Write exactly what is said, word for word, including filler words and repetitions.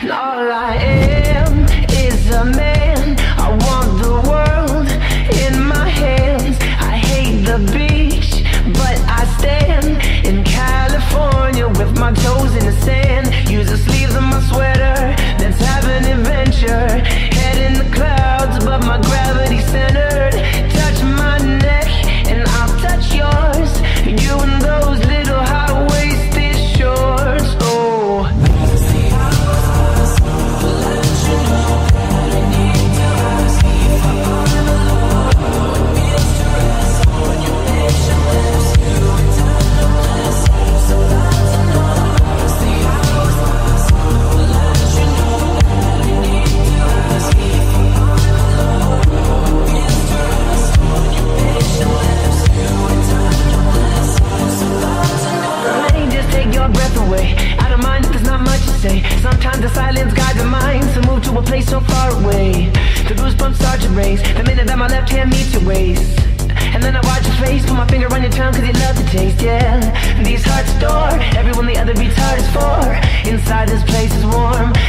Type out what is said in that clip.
All I am is a man. I want the world in my hands. I hate the beach, but I stand in California with my toes in the sand. Use the sleeves of my sweater, let's have an adventure. Head in the clouds, but my gravity's centered. Touch my neck and I'll touch yours. You and those little high-waisted shorts. Oh, sometimes the silence guides the mind to move to a place so far away. The goosebumps start to raise the minute that my left hand meets your waist. And then I watch your face, put my finger on your tongue cause you love the taste, yeah. These hearts adore everyone the other beats hard is for. Inside this place is warm,